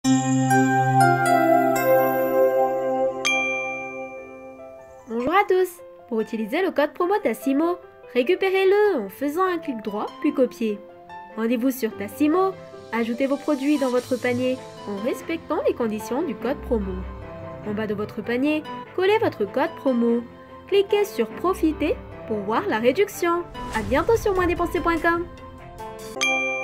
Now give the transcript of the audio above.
Bonjour à tous! Pour utiliser le code promo Tassimo, récupérez-le en faisant un clic droit puis copier. Rendez-vous sur Tassimo, ajoutez vos produits dans votre panier en respectant les conditions du code promo. En bas de votre panier, collez votre code promo. Cliquez sur Profiter pour voir la réduction. À bientôt sur moindépenser.com.